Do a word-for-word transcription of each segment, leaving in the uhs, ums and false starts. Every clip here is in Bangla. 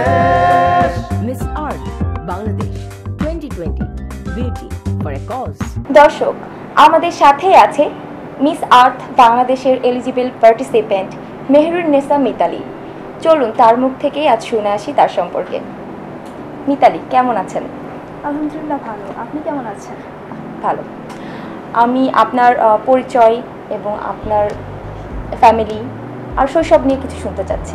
Bangladesh Miss Earth Bangladesh twenty twenty beauty for a cause. দর্শক, আমাদের সাথেই আছে মিস আর্থ বাংলাদেশের এলিজিবল পার্টিসিপেন্ট মেহরুন্নেসা মিতালি। চলুন তার মুখ থেকেই আজ শুনে আসি তার সম্পর্কে। মিতালি, কেমন আছেন? আলহামদুলিল্লাহ ভালো। আপনি কেমন আছেন? ভালো। আমি আপনার পরিচয় এবং আপনার ফ্যামিলি আর শৈশব নিয়ে কিছু শুনতে চাচ্ছি।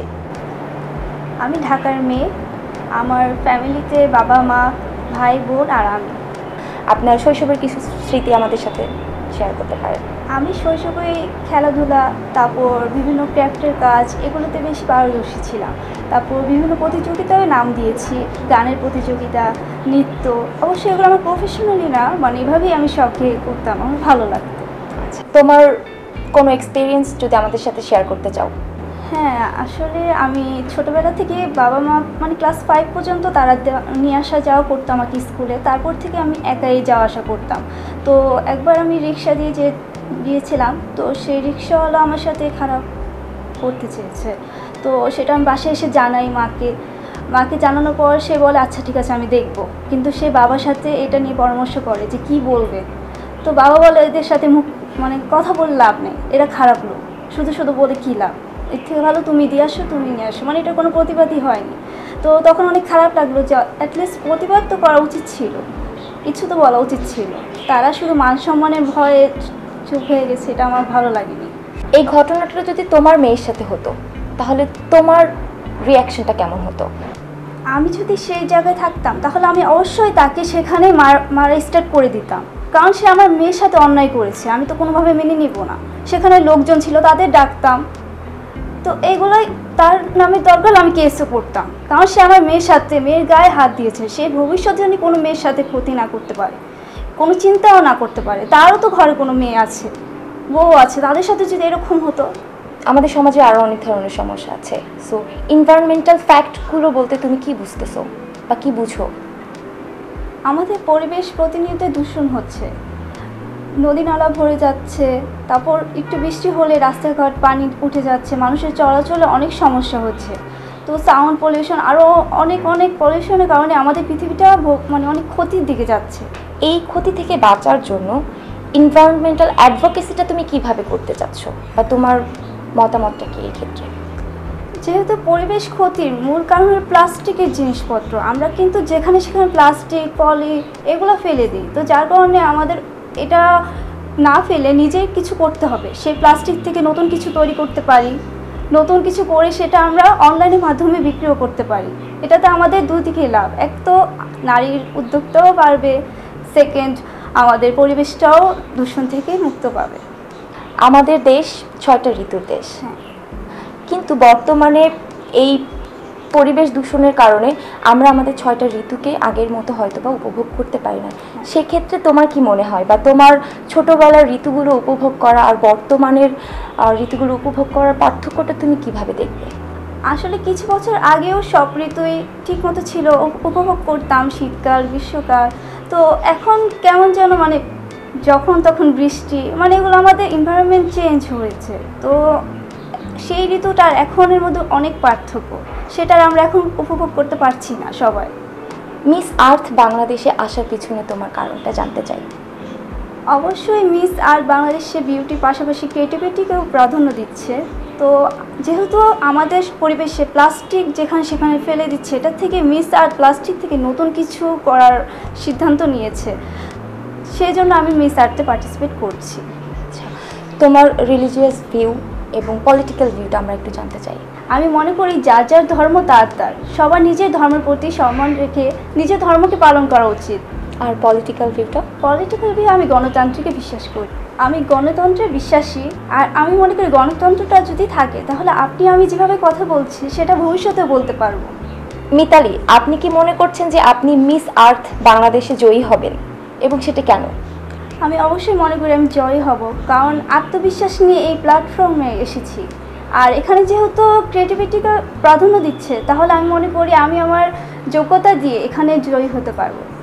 আমি ঢাকার মেয়ে। আমার ফ্যামিলিতে বাবা মা ভাই বোন আর আমি। আপনার শৈশবের কিছু স্মৃতি আমাদের সাথে শেয়ার করতে পারেন? আমি শৈশবে খেলাধুলা, তারপর বিভিন্ন ক্রাফটের কাজ, এগুলোতে বেশ পারদর্শী ছিলাম। তারপর বিভিন্ন প্রতিযোগিতায় নাম দিয়েছি, গানের প্রতিযোগিতা, নৃত্য। অবশ্যই এগুলো আমার প্রফেশনালি না, মানে এভাবেই আমি শখে করতাম, আমার ভালো লাগতো। আচ্ছা, তোমার কোনো এক্সপিরিয়েন্স যদি আমাদের সাথে শেয়ার করতে চাও? হ্যাঁ, আসলে আমি ছোটোবেলা থেকে বাবা মা মানে ক্লাস ফাইভ পর্যন্ত তারা নিয়ে আসা যাওয়া করতাম আমাকে স্কুলে। তারপর থেকে আমি একাই যাওয়া আসা করতাম। তো একবার আমি রিক্সা দিয়ে যে গিয়েছিলাম, তো সেই রিক্সাওয়ালা আমার সাথে খারাপ করতে চেয়েছে। তো সেটা আমি বাসায় এসে জানাই মাকে। মাকে জানানোর পর সে বলে আচ্ছা ঠিক আছে আমি দেখব। কিন্তু সে বাবার সাথে এটা নিয়ে পরামর্শ করে যে কি বলবে। তো বাবা বলে এদের সাথে মুখ মানে কথা বলে লাভ নেই, এরা খারাপ লোক, শুধু শুধু বলে কী লাভ, এর থেকে ভালো তুমি দিয়ে আসো, তুমি নিয়ে আসো। মানে এটা কোনো প্রতিবাদই হয়নি। তো তখন অনেক খারাপ লাগলো যে অ্যাটলিস্ট প্রতিবাদ তো করা উচিত ছিল, কিছু তো বলা উচিত ছিল। তারা শুধু মান সম্মানের ভয়ে চুপ হয়ে গেছে, এটা আমার ভালো লাগেনি। এই ঘটনাটা যদি তোমার মেয়ের সাথে হতো তাহলে তোমার রিয়াকশনটা কেমন হতো? আমি যদি সেই জায়গায় থাকতাম তাহলে আমি অবশ্যই তাকে সেখানে মার মারা স্টার্ট করে দিতাম, কারণ সে আমার মেয়ের সাথে অন্যায় করেছে, আমি তো কোনোভাবে মেনে নিব না। সেখানে লোকজন ছিল, তাদের ডাকতাম। তো এইগুলোই তার নামে দরকার আমি কেসও করতাম, কারণ সে আমার মেয়ের সাথে মেয়ের গায়ে হাত দিয়েছে। সে ভবিষ্যতে যেন কোনো মেয়ের সাথে ক্ষতি না করতে পারে, কোনো চিন্তাও না করতে পারে। তারও তো ঘরে কোনো মেয়ে আছে, বউ আছে, তাদের সাথে যদি এরকম হতো। আমাদের সমাজে আরও অনেক ধরনের সমস্যা আছে। সো এনভায়রনমেন্টাল ফ্যাক্টগুলো বলতে তুমি কি বুঝতেছো বা কি বুঝো? আমাদের পরিবেশ প্রতিনিয়ত দূষণ হচ্ছে, নদী নালা ভরে যাচ্ছে, তারপর একটু বৃষ্টি হলে রাস্তাঘাট পানি উঠে যাচ্ছে, মানুষের চলাচলে অনেক সমস্যা হচ্ছে। তো সাউন্ড পলিউশন, আরও অনেক অনেক পলিউশনের কারণে আমাদের পৃথিবীটা মানে অনেক ক্ষতির দিকে যাচ্ছে। এই ক্ষতি থেকে বাঁচার জন্য এনভায়রনমেন্টাল অ্যাডভোকেসিটা তুমি কিভাবে করতে চাচ্ছ বা তোমার মতামতটা কি এই ক্ষেত্রে? যেহেতু পরিবেশ ক্ষতির মূল কারণ হলো প্লাস্টিকের জিনিসপত্র, আমরা কিন্তু যেখানে সেখানে প্লাস্টিক পলি এগুলো ফেলে দিই। তো যার কারণে আমাদের এটা না ফেলে নিজেই কিছু করতে হবে। সেই প্লাস্টিক থেকে নতুন কিছু তৈরি করতে পারি, নতুন কিছু করে সেটা আমরা অনলাইনের মাধ্যমে বিক্রিও করতে পারি। এটাতে আমাদের দুই দিকেই লাভ, এক তো নারীর উদ্যোক্তাও বাড়বে, সেকেন্ড আমাদের পরিবেশটাও দূষণ থেকে মুক্ত পাবে। আমাদের দেশ ছয়টা ঋতুর দেশ, হ্যাঁ, কিন্তু বর্তমানে এই পরিবেশ দূষণের কারণে আমরা আমাদের ছয়টা ঋতুকে আগের মতো হয়তো বা উপভোগ করতে পারি না। সেক্ষেত্রে তোমার কি মনে হয় বা তোমার ছোটোবেলার ঋতুগুলো উপভোগ করা আর বর্তমানের ঋতুগুলো উপভোগ করার পার্থক্যটা তুমি কিভাবে দেখবে? আসলে কিছু বছর আগেও সব ঋতুই ঠিকমতো ছিল, উপভোগ করতাম, শীতকাল গ্রীষ্মকাল। তো এখন কেমন যেন মানে যখন তখন বৃষ্টি, মানে এগুলো আমাদের এনভায়রনমেন্ট চেঞ্জ হয়েছে। তো সেই ঋতুটার এখনের মধ্যে অনেক পার্থক্য, সেটার আমরা এখন উপভোগ করতে পারছি না সবাই। মিস আর্থ বাংলাদেশে আসার পিছনে তোমার কারণটা জানতে চাই। অবশ্যই মিস আর্থ বাংলাদেশে বিউটির পাশাপাশি ক্রিয়েটিভিটিকেও প্রাধান্য দিচ্ছে। তো যেহেতু আমাদের পরিবেশে প্লাস্টিক যেখানে সেখানে ফেলে দিচ্ছে, এটা থেকে মিস আর্থ প্লাস্টিক থেকে নতুন কিছু করার সিদ্ধান্ত নিয়েছে, সেই জন্য আমি মিস আর্থে পার্টিসিপেট করছি। আচ্ছা, তোমার রিলিজিয়াস ভিউ এবং পলিটিক্যাল ভিউটা আমরা একটু জানতে চাই। আমি মনে করি যার যার ধর্ম তার তার, সবার নিজের ধর্মের প্রতি সম্মান রেখে নিজের ধর্মকে পালন করা উচিত। আর পলিটিক্যাল ভিউটা? পলিটিক্যাল ভিউ আমি গণতান্ত্রিকে বিশ্বাস করি, আমি গণতন্ত্রে বিশ্বাসী। আর আমি মনে করি গণতন্ত্রটা যদি থাকে তাহলে আপনি আমি যেভাবে কথা বলছি সেটা ভবিষ্যতে বলতে পারবো। মিতালি, আপনি কি মনে করছেন যে আপনি মিস আর্থ বাংলাদেশে জয়ী হবেন এবং সেটা কেন? আমি অবশ্যই মনে করি আমি জয়ী হব, কারণ আত্মবিশ্বাস নিয়ে এই প্ল্যাটফর্মে এসেছি। আর এখানে যেহেতু ক্রিয়েটিভিটিকে প্রাধান্য দিচ্ছে, তাহলে আমি মনে করি আমি আমার যোগ্যতা দিয়ে এখানে জয়ী হতে পারবো।